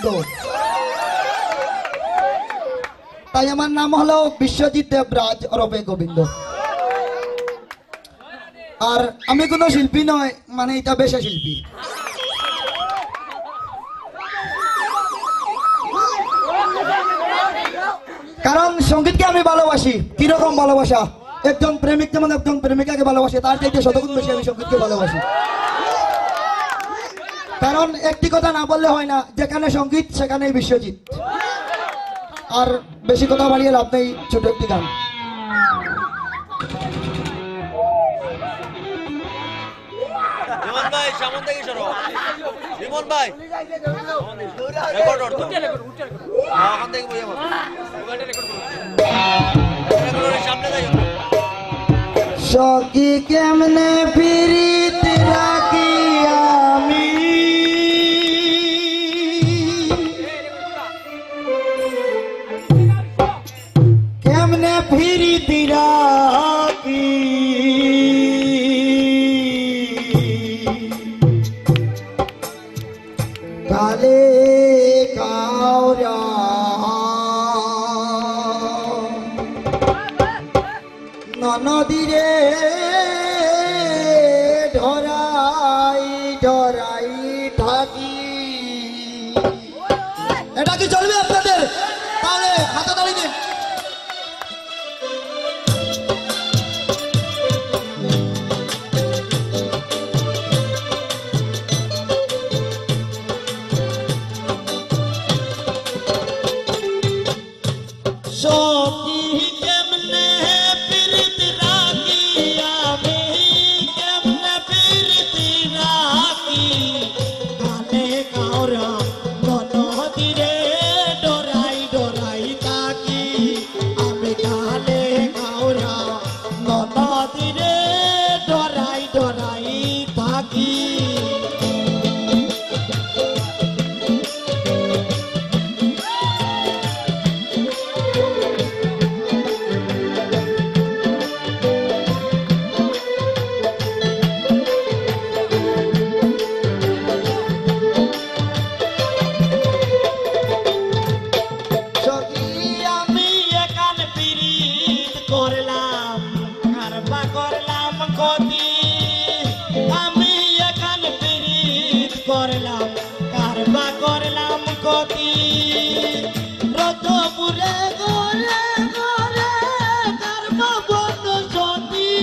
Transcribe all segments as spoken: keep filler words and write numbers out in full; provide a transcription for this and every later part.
গোবিন্দ। তাই আমার নাম হলো বিশ্বজিৎ দেবরাজ ওরফে গোবিন্দ। আর আমি কোনো শিল্পী নয়, মানে এটা বেশা শিল্পী। কারণ সঙ্গীতকে আমি ভালোবাসি। কিরকম ভালোবাসা? একজন প্রেমিক যেমন একজন প্রেমিকাকে ভালোবাসে, তার চাইতে শতগুণ বেশি আমি সঙ্গীতকে ভালোবাসি। কারণ একটি কথা না বললে হয় না, যেখানে সঙ্গীত সেখানেই বিশ্বজিৎ। আর বেশি কথা বাড়িয়ে লাভ নেই, ছোট একটি গান। বিমল ভাই সামন থেকে সরো। বিমল ভাই রেকর্ড করতে ওখান থেকে বইয়া বল সামনে যাই। সখী কেমনে ফিরিত রাখি আমি, কেমনে ফিরিত রাখি কালে কাউরা নদীরে ধরাই ধরাই থাকি। এটা কি চলবে আপনাদের? তাহলে হাতে তালি দিন। সখী কেমনে ফিরিত রাখি আমি, কেমনে ফিরিত রাখি কালে কাউরা নদীরে ডরাই ডরাই থাকি। আমি কালে কাউরা নদীরে ডরাই ডরাই থাকি। করলাম কারবা করলাম কতি রতপুরে গরে গরে কারবা বন্ধ সতী।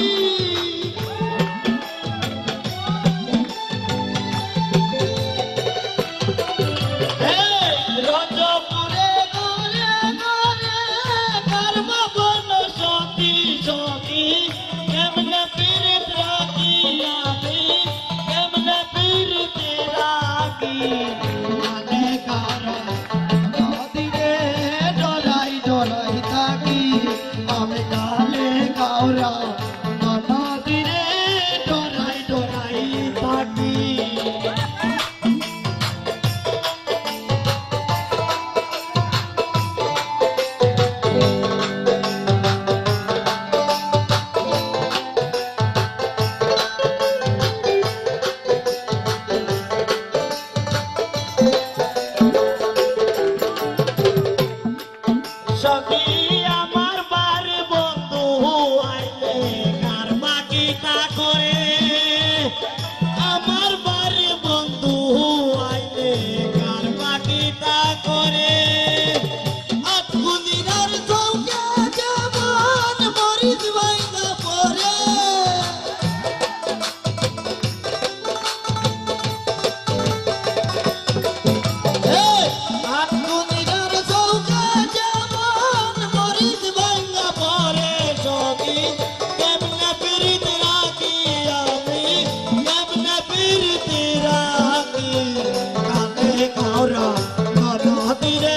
রতপুরে গরে গরে কারবা বন্ধ সতী সতী। কেমনে পীড়িত রাখি আমি, কেমনে পীড়িত রাখি কালে কারা নদীরে ডরাই ডরাই থাকি। আমি কালে কাউরা নদীরে ডরাই ডরাই থাকি। সখী আমার বারে বন্ধু আইলে কারবা কিতা করে, আমার বারে বন্ধু আইলে কারবা কিতা করে। আতকুদিরার চৌকে যেমন মরিচ বাইন্দা পরে, আতকুদিরার চৌকে যেমন মরিচ বাইন্দা পরে। সখী কেমনে পীড়িত রাখি আমি, কেমনে পীড়িত রাখি কালে কাউরা নদীরে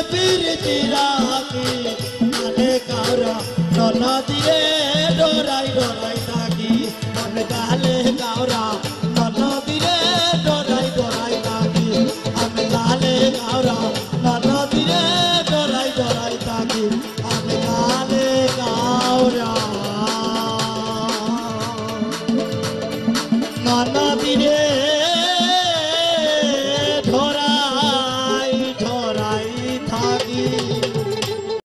পিরিতি রাখি গালে কাউরা ননদিরে ডরাই ডরাই থাকি আমি গালে কাউরা ননদিরে ডরাই ডরাই থাকি আমি গালে কাউরা ননদিরে ডরাই ডরাই থাকি আমি গালে কাউরা ননদিরে